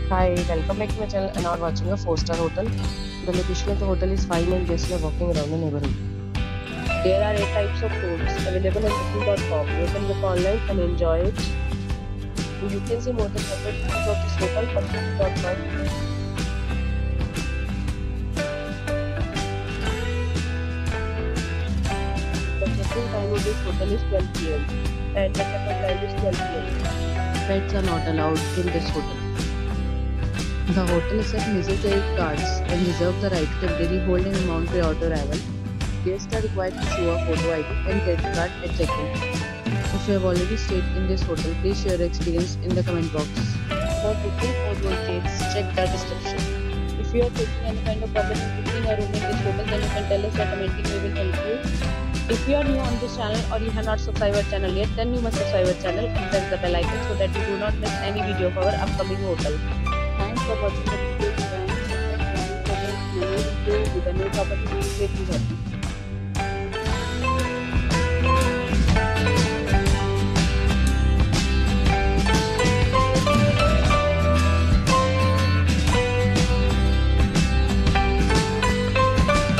Hi, welcome back to my channel and are watching a 4-star hotel. The location of the hotel is fine and guests are walking around the neighborhood. There are 8 types of rooms available on booking.com. You can book online and enjoy it. You can see more than 100 reviews of this hotel on booking.com. The check-in time of this hotel is 12 p.m. and the check-out time is 12 p.m. Pets are not allowed in this hotel. The hotel accepts major credit cards and reserves the right to temporarily hold an amount prior to arrival. Guests are required to show a photo ID and credit card at check-in. If you have already stayed in this hotel, please share your experience in the comment box. For booking or more details, check the description. If you are facing any kind of problem in booking a room in this hotel, then you can tell us by commenting. We will help you. If you are new on this channel or you have not subscribed our channel yet, then you must subscribe our channel and press the bell icon so that you do not miss any video of our upcoming hotel. Thanks for watching the video and subscribe to our channel for more video with a new property. Please happy.